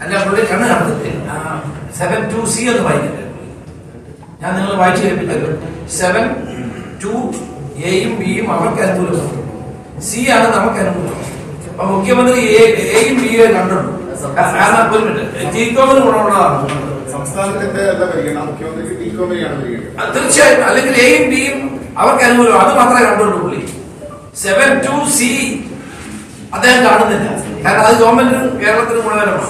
അല്ല പുള്ളി കണ്ണ് കാണുന്നില്ലേ? 7(2)C എന്ന് വായിക്കില്ല. ഞാൻ നിങ്ങൾ വായിച്ചു കേൾപ്പിച്ചല്ലോ. 7(2)A-യും B-യും അവർക്ക് അനുകൂലമാണ്, C ആണ് നമുക്ക് അനുകൂലം. അപ്പൊ മുഖ്യമന്ത്രി എയും ബിയും കണ്ടുള്ളൂ. കാരണം ഒരു മിനിറ്റ്, ടീകോമിന് ഗുണമുള്ളതാണ് സംസ്ഥാനത്തിന്റെ തീർച്ചയായും. അല്ലെങ്കിൽ എയും ബിയും അവർക്ക് അനുകൂലം, അത് മാത്രമേ കണ്ടുള്ളൂ പുള്ളി. 7(2)C അദ്ദേഹം കാണുന്നില്ല. കാരണം അത് ഗവൺമെന്റിനും കേരളത്തിനും ഗുണകരമാണ്.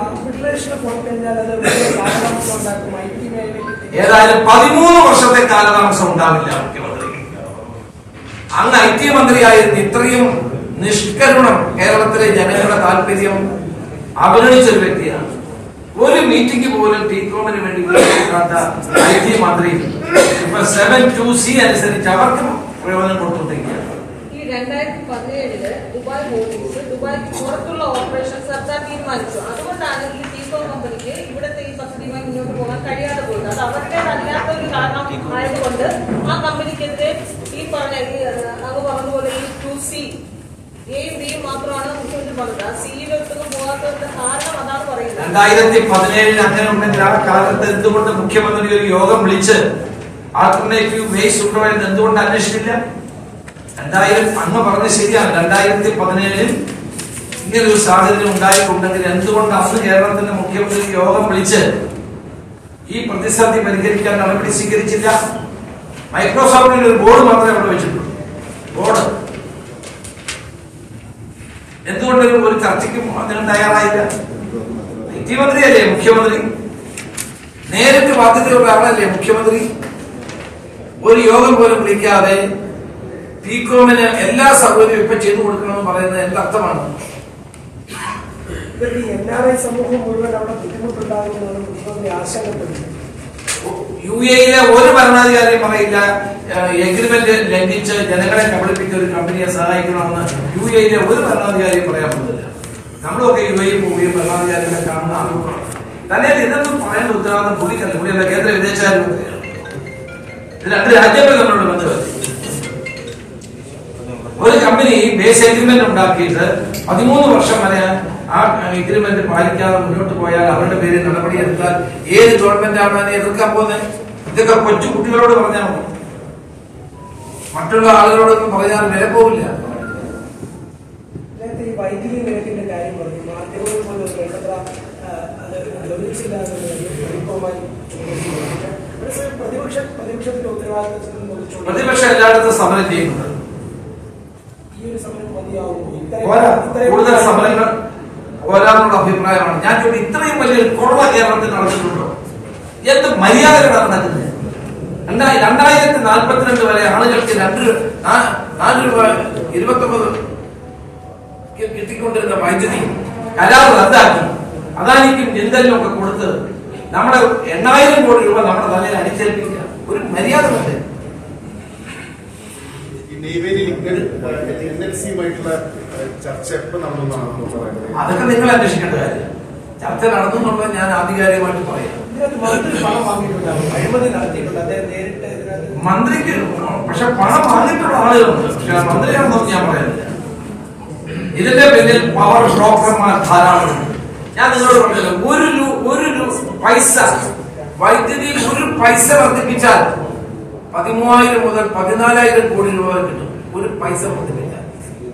ഏതായാലും 13 വർഷത്തെ കാലതാമസം ഉണ്ടാവില്ല മുഖ്യമന്ത്രി. അങ്ങ് IT മന്ത്രിയായിരുന്നു. ഇത്രയും നിഷ്കരുണം കേരളത്തിലെ ജനങ്ങളുടെ താല്പര്യം അവഗണിച്ചൊരു വ്യക്തിയാണ്. ഒരു മീറ്റിംഗ് പോലും ടീകോമിന് വേണ്ടി വിളിക്കാത്ത IT മന്ത്രി ഇപ്പൊ 7(2)C അനുസരിച്ച് അവർക്ക് പ്രയോജനം കൊടുത്തുകൊണ്ടിരിക്കുകയാണ്. 2017 ദുബായ് പോലീസ് ദുബായ്ക്ക് പുറത്തുള്ള ഓപ്പറേഷൻ സർക്കാർ തീരുമാനിച്ചു. അതുകൊണ്ടാണ് ഈ ടീകോം കമ്പനിക്ക് ഇവിടുത്തെ ഈ പദ്ധതിയുമായി മുന്നോട്ട് പോകാൻ കഴിയാതെ പോയത്. അത് അവരുടേതല്ലാത്ത ഒരു കാരണം ആയതുകൊണ്ട് ആ കമ്പനിക്കെതിരെ ഈ പറഞ്ഞ അങ്ങ് പറഞ്ഞതുപോലെ ഈ 2C എയും ബിയും മാത്രമാണ് മുഖ്യമന്ത്രി പറഞ്ഞത്. ആ സിയിലൊട്ടും പോകാത്തതിന്റെ കാരണം അതാണ് പറയുന്നത്. 2017 അങ്ങനെ ഉണ്ടെങ്കിൽ ആ കാലത്ത് എന്തുകൊണ്ട് മുഖ്യമന്ത്രി ഒരു യോഗം വിളിച്ച് ആൾട്ടർനേറ്റീവ് വേസ് ഉണ്ടോ എന്ന് എന്തുകൊണ്ട് അന്വേഷിച്ചില്ല? 2000 അങ്ങ് പറഞ്ഞത് ശരിയാണ്. 2017 ഇങ്ങനൊരു സാഹചര്യം ഉണ്ടായിട്ടുണ്ടെങ്കിൽ എന്തുകൊണ്ട് അന്ന് കേരളത്തിന്റെ മുഖ്യമന്ത്രി യോഗം വിളിച്ച് ഈ പ്രതിസന്ധി പരിഹരിക്കാൻ നടപടി സ്വീകരിച്ചില്ല? മൈക്രോസോഫ്റ്റിൽ ഒരു ബോർഡ് മാത്രമേ അവിടെ വെച്ചിട്ടുള്ളൂ. ബോർഡ് എന്തുകൊണ്ട് ഒരു ചർച്ചയ്ക്കും അദ്ദേഹം തയ്യാറായില്ല? IT മന്ത്രിയല്ലേ മുഖ്യമന്ത്രി, നേരിട്ട് ബാധ്യതയുള്ള ആളല്ലേ മുഖ്യമന്ത്രി. ഒരു യോഗം പോലും വിളിക്കാതെ ടീകോമിന് എല്ലാ സൗകര്യവും ഇപ്പൊ ചെയ്തു കൊടുക്കണമെന്ന് പറയുന്നത് എന്തർത്ഥമാണ്? NRI സമൂഹം മുഴുവൻ അവിടെ ബുദ്ധിമുട്ടുണ്ടാകുന്നതാണ് മുഖ്യമന്ത്രി ആശങ്കപ്പെടുന്നത്. UAE ഒരു ഭരണാധികാരിയും പറയില്ല എഗ്രിമെന്റ് ലംഘിച്ച് ജനങ്ങളെ കബളിപ്പിച്ച ഒരു കമ്പനിയെ സഹായിക്കണമെന്ന്. UAE ഒരു ഭരണാധികാരിയും പറയാൻ പറ്റില്ല. നമ്മളൊക്കെ UAE പോവുകയും ഭരണാധികാരികളെ കാണുന്ന ആളുകളാണ്. തന്നെ ഇതൊന്നും പറയേണ്ട ഉത്തരവാദിത്വം പുള്ളിക്കല്ല. പുള്ളിയുടെ കേന്ദ്ര വിദേശകാര്യമന്ത്രിയാണ്. ഇത് രണ്ട് രാജ്യങ്ങൾ തമ്മിലുള്ള ബന്ധമല്ല. ഒരു കമ്പനി ബേസ് എഗ്രിമെന്റ് ഉണ്ടാക്കിയിട്ട് 13 വർഷം വരെ ആ എഗ്രിമെന്റ് പാലിക്കാതെ മുന്നോട്ട് പോയാൽ അവരുടെ പേരിൽ നടപടിയെടുത്താൽ ഏത് ഗവൺമെന്റാണ് അതിനെ എതിർക്കാൻ പോകുന്നത്? ഇതൊക്കെ കൊച്ചു കുട്ടികളോട് പറഞ്ഞാൽ മതി, മറ്റുള്ള ആളുകളോടൊന്നും പറഞ്ഞാൽ വില പോവില്ല. ഈ വൈദ്യുതി നിരക്കിന്റെ കാര്യം പറഞ്ഞു. മാധ്യമങ്ങൾ പോലും പ്രതിപക്ഷത്തിന്റെ ഉത്തരവാദിത്വം പ്രതിപക്ഷം എല്ലായിടത്തും സമരം ചെയ്യുന്നുണ്ട്. കൂടുതൽ സമരങ്ങൾ പോരാന്നുള്ള അഭിപ്രായമാണ്. ഞാൻ ചോദിച്ചു, ഇത്രയും വലിയൊരു കൊള്ള കേരളത്തിൽ നടന്നിട്ടുണ്ടോ? എന്ത് മര്യാദകളാണ് നടക്കുന്നത്? 2042 വരെ ആളുകൾക്ക് 4 രൂപ 29 കിട്ടിക്കൊണ്ടിരുന്ന വൈദ്യുതി കരാർ റദ്ദാക്കി അദാനിക്കും ജിന്തലിനും ഒക്കെ കൊടുത്ത് നമ്മുടെ 8000 കോടി രൂപ നമ്മുടെ തലയിൽ അടിച്ചേൽപ്പിക്കുക. ഒരു മര്യാദ ഉണ്ട്. അതൊക്കെ നിങ്ങൾ അന്വേഷിക്കേണ്ട കാര്യം. ചർച്ച നടന്നു എന്നുള്ളത് ഞാൻ ആധികാരികമായിട്ട് പറയാം. മന്ത്രിക്ക് പക്ഷെ പണം വാങ്ങിയിട്ടുള്ള ആളുകളുണ്ട്. പക്ഷെ മന്ത്രിയാണെന്നൊന്നും ഞാൻ പറയുന്നില്ല. ഇതിന്റെ പിന്നിൽ പവർ ബ്രോക്കർമാർ ധാരാളമുണ്ട്. ഞാൻ നിങ്ങളോട് പറഞ്ഞല്ലോ, ഒരു പൈസ വൈദ്യുതി ഒരു പൈസ വർദ്ധിപ്പിച്ചാൽ 13,000 മുതൽ 14,000 കോടി രൂപ കിട്ടും. ഒരു പൈസ വർദ്ധിപ്പിച്ചാൽ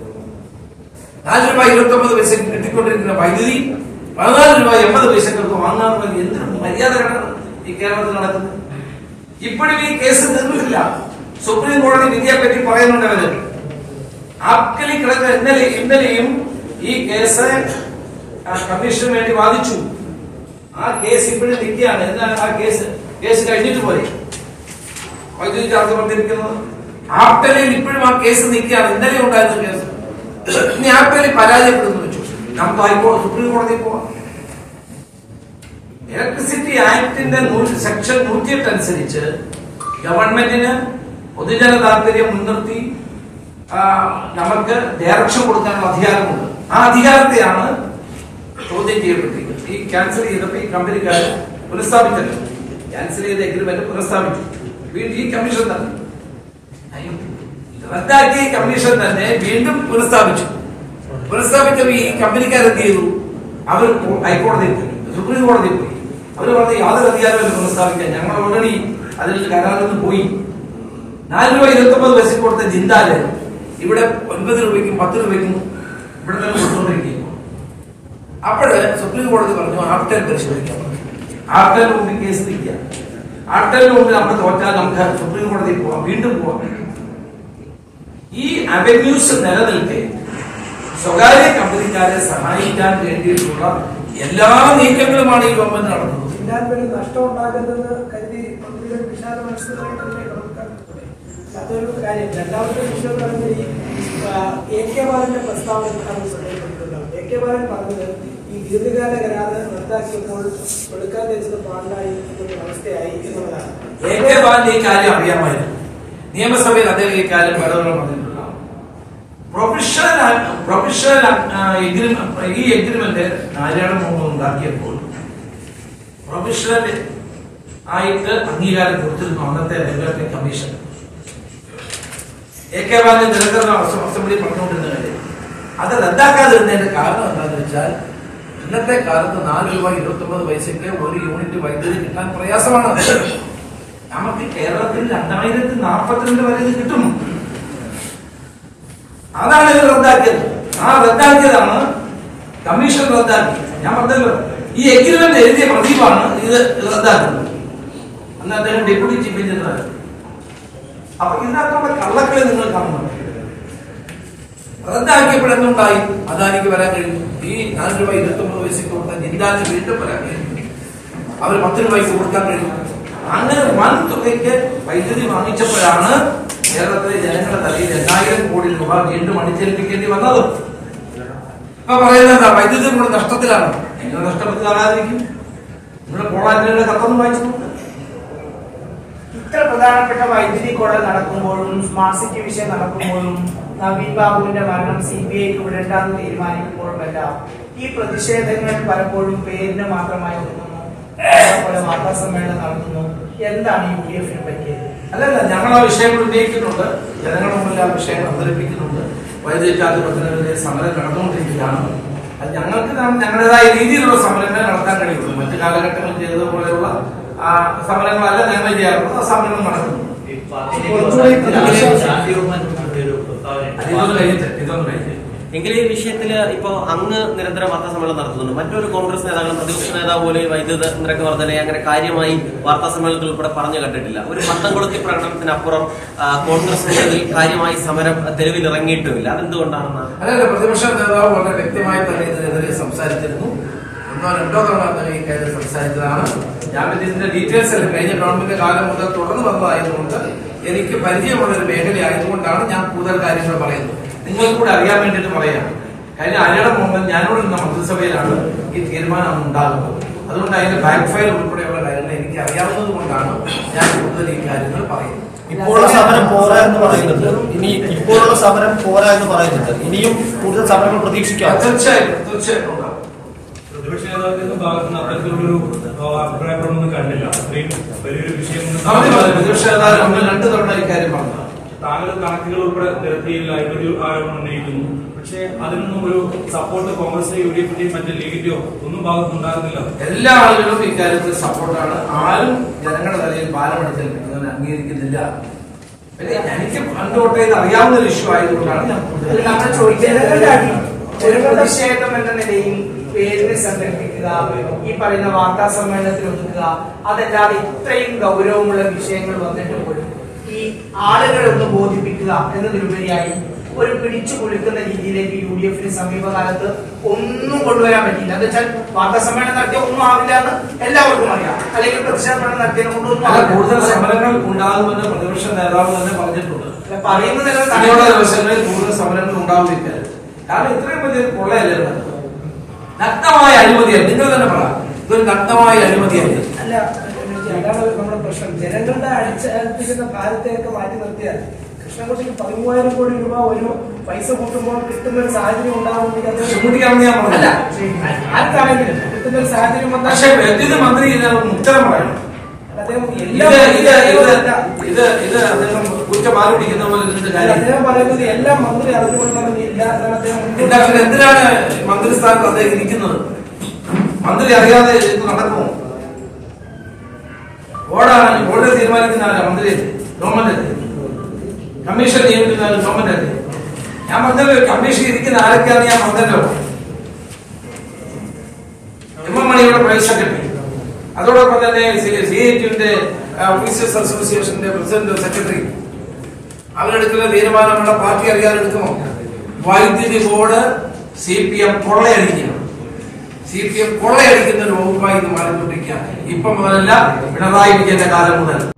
4 രൂപ 29 പൈസ കിട്ടിക്കൊണ്ടിരിക്കുന്ന വൈദ്യുതി 14 രൂപ 80 പൈസക്കൾക്ക് വാങ്ങാനുള്ള എന്തൊരു മര്യാദകളാണ് ഈ കേരളത്തിൽ നടക്കുന്നത്. ഇപ്പോഴും ഈ കേസ് തീർന്നിട്ടില്ല. സുപ്രീം കോടതി വിധിയെ പറ്റി പറയുന്നുണ്ട്. അവര് ആപ്കലി കിടക്കുന്ന ഇന്നലെയും ഈ കേസ് കമ്മീഷന് വേണ്ടി വാദിച്ചു. ആ കേസ് ഇപ്പോഴും നിൽക്കുകയാണ്. എന്താണ് ആ കേസ് കഴിഞ്ഞിട്ട് പോയി വൈദ്യുതി ചാർജ് വർദ്ധിപ്പിക്കുന്നത്. ആപ്കലിൽ ഇപ്പോഴും ആ കേസ് നിൽക്കുകയാണ്. ഇന്നലെ ഉണ്ടായിരുന്ന കേസ്. ഇനി ആപ്കലി പരാജയപ്പെടുന്നു വെച്ചു, നമുക്ക് ഹൈക്കോടതി സുപ്രീം കോടതിയിൽ പോവാം. ഇലക്ട്രിസിറ്റി ആക്ടിന്റെ സെക്ഷൻ 108 അനുസരിച്ച് ഗവൺമെന്റിന് പൊതുജന താല്പര്യം മുൻനിർത്തി നമുക്ക് ഡയറക്ഷൻ കൊടുക്കാനുള്ള അധികാരമുണ്ട്. ആ അധികാരത്തെയാണ് ചോദ്യം ചെയ്യപ്പെട്ടിരിക്കുന്നത്. ഈ ക്യാൻസൽ ചെയ്തപ്പോൾ ഈ കമ്പനിക്കാർ പുനഃസ്ഥാപിച്ചല്ലോ, ക്യാൻസൽ ചെയ്ത എഗ്രിമെന്റ് പുനഃസ്ഥാപിച്ചു. ഈ കമ്മീഷൻ തന്നെ റദ്ദാക്കിയ കമ്മീഷൻ തന്നെ വീണ്ടും പുനഃസ്ഥാപിച്ചപ്പോൾ ഈ കമ്പനിക്കാർ എന്ത് ചെയ്തു? അവർ ഹൈക്കോടതിയിൽ പോയി, സുപ്രീം കോടതിയിൽ പോയി. അവർ പറഞ്ഞ് യാതൊരു അധികാരവും പുനഃസ്ഥാപിക്കാൻ, ഞങ്ങൾ ഓൾറെഡി അതിൽ കരാറിൽ നിന്ന് പോയി. 4 രൂപ 29 പൈസക്ക് കൊടുത്ത ജിന്ദാല് ഇവിടെ 9 രൂപയ്ക്കും 10 രൂപയ്ക്കും ഇവിടെ തന്നെ കൊടുത്തുകൊണ്ടിരിക്കുന്നു. അപ്പോഴ് സുപ്രീം കോടതി പറഞ്ഞു ആർട്ടൽ പരിശോധിക്കാൻ. ആർട്ടലിന് മുമ്പിൽ കേസ് തിരിക്കാം, ആർട്ടലിന് മുമ്പിൽ നമ്മൾ തോറ്റാൽ നമുക്ക് സുപ്രീം കോടതിയിൽ പോവാം, വീണ്ടും പോവാം. ഈ അവന്യൂസ് നിലനിൽക്കെ സ്വകാര്യ കമ്പനിക്കാരെ സഹായിക്കാൻ വേണ്ടിയിട്ടുള്ള എല്ലാ നീക്കങ്ങളുമാണ് ഈ ഗവൺമെന്റ് നടത്തുന്നത്. നഷ്ടം ഉണ്ടാകുന്നത് കരുതി മന്ത്രിയുടെ വിശാല മനസ്സിലായിട്ടല്ലേ കണക്കാക്കുന്നത്. അതൊരു കാര്യം. രണ്ടാമത്തെ വിഷയം എന്ന് പറഞ്ഞാൽ ഈ AK ബാലന്റെ പ്രസ്താവന ശ്രദ്ധയിൽപ്പെട്ടിട്ടുണ്ടാവും. AK ബാലൻ പറഞ്ഞത് ഈ ദീർഘകാല കരാറ് റദ്ദാക്കിയപ്പോൾ എടുക്കാൻ വെച്ചത് പാടില്ലായി അവസ്ഥയായി എന്നുള്ളതാണ്. AK ബാലൻ ഈ കാര്യം അറിയാമായിരുന്നു. നിയമസഭയിൽ അദ്ദേഹം ഈ കാര്യം പലതവണ പറഞ്ഞിട്ടുണ്ടാവും. ഈ എഗ്രിമെന്റ് ആര്യാടൻ മുഹമ്മദ് ഉണ്ടാക്കിയപ്പോൾ പ്രൊഫഷണൽ ആയിട്ട് അംഗീകാരം കൊടുത്തിരുന്നു അന്നത്തെ റെഗുലേറ്ററി കമ്മീഷൻ. AK ബാലൻ നിരന്തരം അസംബ്ലി പറഞ്ഞുകൊണ്ടിരുന്ന കാര്യം അത് റദ്ദാക്കാതിരുന്നതിന്റെ കാരണം എന്താണെന്ന് വെച്ചാൽ ഇന്നത്തെ കാലത്ത് 4 രൂപ 29 പൈസയ്ക്ക് 1 യൂണിറ്റ് വൈദ്യുതി കിട്ടാൻ പ്രയാസമാണ്. നമുക്ക് കേരളത്തിൽ 2042 വരെ ഇത് കിട്ടും. അതാണ് ഇത് റദ്ദാക്കിയത്. ആ റദ്ദാക്കിയതാണ് കമ്മീഷൻ റദ്ദാക്കി. ഞാൻ പറഞ്ഞല്ലോ ഈ എഗ്രിമെന്റ് എഴുതിയ പ്രദീപാണ് ഇത് റദ്ദാക്കുന്നത്. അന്ന് അദ്ദേഹം ഡെപ്യൂട്ടി ചീഫ് എഞ്ചിനീയർ. അപ്പൊ ഇതിനകത്തുള്ള കള്ളക്കളി നിങ്ങൾ കാണുന്നു. റദ്ദാക്കിയപ്പോഴെന്നുണ്ടായി അദാനിക്ക് വരാൻ കഴിഞ്ഞു. ഈ 4 രൂപ 29 പൈസക്ക് കൊടുത്താൽ ജിന്ദാലിന് വീണ്ടും വരാൻ കഴിഞ്ഞു. അവർ 10 രൂപയ്ക്ക് കൊടുക്കാൻ കഴിഞ്ഞു. അങ്ങനെ വൻ തുകയ്ക്ക് വൈദ്യുതി വാങ്ങിച്ചപ്പോഴാണ് കേരളത്തിലെ ജനങ്ങളുടെ തലയിൽ 2000 കോടി രൂപ വീണ്ടും അടിച്ചേൽപ്പിക്കേണ്ടി വന്നത്. ഇപ്പൊ പറയുന്നത് വൈദ്യുതി കൂടെ നഷ്ടത്തിലാണ്. എങ്ങനെ നഷ്ടപ്പെട്ടാകാതിരിക്കും? നിങ്ങളുടെ പോളാൻഡിന്റെ കത്തൊന്നും വായിച്ചു. ഇത്ര പ്രധാനപ്പെട്ട വൈദ്യുതി കൊട നടക്കുമ്പോഴും സ്മാർട്ട് സിറ്റി വിഷയം നടക്കുമ്പോഴും നവീൻ ബാബുവിന്റെ മരണം CBIക്ക് വിടേണ്ടെന്ന് തീരുമാനിക്കുമ്പോഴുമെല്ലാം ഈ പ്രതിഷേധങ്ങൾ പലപ്പോഴും പേരിന് മാത്രമായി ഒതുങ്ങുന്നു. അതേപോലെ വാർത്താ സമ്മേളനം നടത്തുന്നു. എന്താണ് UDF-ന് പറ്റിയത്? അല്ലല്ല, ഞങ്ങൾ ആ വിഷയങ്ങൾ ഉന്നയിക്കുന്നുണ്ട്, ജനങ്ങളുടെ മുമ്പിൽ ആ വിഷയങ്ങൾ അവതരിപ്പിക്കുന്നുണ്ട്. വൈദ്യുതി ചാർജ് വർധനവിന്റെ സമരം നടന്നുകൊണ്ടിരിക്കുകയാണ്. അത് ഞങ്ങൾക്ക് ഞങ്ങളുടേതായ രീതിയിലുള്ള സമരങ്ങൾ നടത്താൻ കഴിയുള്ളൂ. മറ്റു കാലഘട്ടങ്ങളിൽ ചെയ്തതുപോലെയുള്ള സമരങ്ങളല്ല ഞങ്ങൾ ചെയ്യാറുള്ളത്. ആ സമരങ്ങൾ നടക്കുന്നു. ഇതൊന്നും കഴിഞ്ഞിട്ട് എങ്കിലും ഈ വിഷയത്തിൽ ഇപ്പോൾ അങ്ങ് നിരന്തരം വാർത്താ സമ്മേളനം നടത്തുന്നുണ്ട്. മറ്റൊരു കോൺഗ്രസ് നേതാക്കളും പ്രതിപക്ഷ നേതാവ് പോലും വൈദ്യുത നിരക്ക് വർധനയെ അങ്ങനെ കാര്യമായി വാർത്താ സമ്മേളനത്തിൽ ഉൾപ്പെടെ പറഞ്ഞു കണ്ടിട്ടില്ല. ഒരു പന്തംകൊളുത്തി പ്രകടനത്തിനപ്പുറം കോൺഗ്രസ് കാര്യമായി സമരം തെരുവിലിറങ്ങിയിട്ടുമില്ല. അതെന്തുകൊണ്ടാണെന്ന് അതല്ല, പ്രതിപക്ഷ നേതാവ് വളരെ വ്യക്തമായി തന്നെ ഇതിനെതിരെ സംസാരിച്ചിരുന്നു. 1-2 തവണ ഈ കാര്യം സംസാരിച്ചതാണ്. ഞാൻ ഇതിന്റെ ഡീറ്റെയിൽസ് അല്ല, കഴിഞ്ഞ ഗവൺമെന്റ് കാലം മുതൽ തുടർന്ന് വന്നതായതുകൊണ്ട് എനിക്ക് പരിചയമുള്ള ഒരു മേഖലയായതുകൊണ്ടാണ് ഞാൻ കൂടുതൽ കാര്യങ്ങൾ പറയുന്നത്. നിങ്ങൾക്ക് കൂടെ അറിയാൻ വേണ്ടിയിട്ട് പറയാം. കഴിഞ്ഞ ആര്യാടൻ മുഹമ്മദ് ഞാനോട് ഇന്ന മന്ത്രിസഭയിലാണ് ഈ തീരുമാനം ഉണ്ടാകുന്നത്. അതുകൊണ്ട് അതിന്റെ ബാക്ക് ഫയൽ ഉൾപ്പെടെയുള്ള കാര്യങ്ങൾ എനിക്ക് അറിയാവുന്നത് കൊണ്ടാണ് ഞാൻ കൂടുതൽ ഈ കാര്യങ്ങൾ പറയുന്നത്. ഇപ്പോഴുള്ള സമരം പോരാ എന്ന് പറയുന്നുണ്ട്. ഇപ്പോഴുള്ള സമരം പോരാ എന്ന് പറയുന്നുണ്ട്. ഇനിയും കൂടുതൽ സമരങ്ങൾ പ്രതീക്ഷിക്കാം. തീർച്ചയായിട്ടും ഉണ്ടാവും. പ്രതിപക്ഷ നേതാവിന്റെ ഭാഗത്ത് നിന്ന് അത്തരത്തിലുള്ളൊരു അഭിപ്രായങ്ങളൊന്നും കണ്ടില്ല. അത്രയും വലിയൊരു വിഷയം പ്രതിപക്ഷ നേതാവ് നമ്മൾ 2 തവണ ഈ കാര്യം പറഞ്ഞു. താങ്കൾ കണക്കുകൾ ഉൾപ്പെടെ നിരത്തിയില്ല എന്നൊരു ആരോപണം ഉന്നയിക്കുന്നു. പക്ഷേ അതിനൊന്നും ഒരു സപ്പോർട്ട് കോൺഗ്രസിന്റെ UDF-ന്റെയും മറ്റു ലീഗിന്റെയോ ഒന്നും ഭാഗത്തുണ്ടാകുന്നില്ല. എല്ലാ ആളുകളും ഇക്കാര്യത്തിൽ സപ്പോർട്ടാണ്. ആരും ജനങ്ങളുടെ തലയിൽ പാലമടിച്ചേൽപ്പിക്കുന്നതിന് അംഗീകരിക്കുന്നില്ല. എനിക്ക് പണ്ടോട്ടേ ഇത് അറിയാവുന്ന ഒരു ഇഷ്യൂ ആയതുകൊണ്ടാണ് ഞാൻ നമ്മൾ ചോദിച്ചത്. ഒരു പ്രതിഷേധം എന്ന നിലയിൽ പേരിനെ സംഘടിപ്പിക്കുക, ഈ പറയുന്ന വാർത്താ സമ്മേളനത്തിൽ ഒതുക്കുക, അതല്ലാതെ ഇത്രയും ഗൗരവമുള്ള വിഷയങ്ങൾ വന്നിട്ട് പോലും ഈ ആളുകളെ ഒന്ന് ബോധിപ്പിക്കുക എന്നതിലുപരിയായി ഒരു പിടിച്ചു കുലുക്കുന്ന രീതിയിലേക്ക് UDF-ന് സമീപകാലത്ത് ഒന്നും കൊണ്ടുവരാൻ പറ്റില്ല. എന്ന് വെച്ചാൽ വാർത്താ സമ്മേളനം നടത്തിയ ഒന്നും ആവില്ല എന്ന് എല്ലാവർക്കും അറിയാം. അല്ലെങ്കിൽ പ്രതിഷേധ സമ്മേളനം നടത്തിയതിനെ കൊണ്ടൊന്നും കൂടുതൽ സമരങ്ങൾ ഉണ്ടാകുമെന്ന് പ്രതിപക്ഷ നേതാവ് തന്നെ പറഞ്ഞിട്ടുണ്ട്. പറയുന്നത് ദിവസങ്ങളിൽ കൂടുതൽ സമരങ്ങൾ ഉണ്ടാവുന്നില്ല. കാരണം ഇത്രയും വലിയ കൊള്ളയല്ലേ, നഗ്നമായ അഴിമതിയാണ്. നിങ്ങൾ തന്നെ പറയാം, ഇതൊരു നഗ്നമായ അഴിമതിയാണ്. അല്ല, അതാണ് നമ്മുടെ പ്രശ്നം. ജനങ്ങളുടെ അടിച്ചേൽപ്പിക്കുന്ന ഭാരത്തെയൊക്കെ മാറ്റി നിർത്തിയാൽ കൃഷ്ണൻകുട്ടിക്ക് 13,000 കോടി രൂപ ഒരു പൈസ കൂട്ടുമ്പോൾ കിട്ടുന്ന ഒരു സാഹചര്യം ഉണ്ടാകുമെങ്കിൽ ആർക്കാണെങ്കിലും കിട്ടുന്ന ഒരു സാഹചര്യം വന്നാൽ പക്ഷേ വൈദ്യുതി മന്ത്രി ഉത്തരം പറയണം. അദ്ദേഹം കുറ്റപാലുപിടിക്കുന്ന പോലെ അദ്ദേഹം പറയുന്നത് എല്ലാം മന്ത്രി അറിഞ്ഞുകൊള്ളണമെന്നില്ല. എന്തിനാണ് മന്ത്രിസ്ഥാനത്ത് അദ്ദേഹം ഇരിക്കുന്നത്? മന്ത്രി അറിയാതെ ഇത് നടക്കുമോ? ബോർഡ് തീരുമാനിക്കുന്ന മന്ത്രി ഗവൺമെന്റ് അല്ലേ? കമ്മീഷൻ നിയമിക്കുന്ന ഗവൺമെന്റ് അല്ലേ? ഞാൻ പറഞ്ഞല്ലോ കമ്മീഷൻ ഇരിക്കുന്ന ആരൊക്കെയാണെന്ന് ഞാൻ പറഞ്ഞല്ലോ. എം മണിയുടെ പൈസ കിട്ടി. അതോടൊപ്പം തന്നെ CITUവിന്റെ ഓഫീസേഴ്സ് അസോസിയേഷന്റെ പ്രസിഡന്റ് സെക്രട്ടറി അവരെടുക്കുന്ന തീരുമാനമുള്ള പാർട്ടി അറിയാതെ എടുക്കുമോ? വൈദ്യുതി ബോർഡ് CPM കൊള്ളയടിക്കണം. CPM കൊള്ളയടിക്കുന്ന ഒരു വകുപ്പായി ഇത് മാറിക്കൊണ്ടിരിക്കുക. ഇപ്പം മുതലല്ല, പിണറായി വിജയന്റെ കാലം മുതൽ.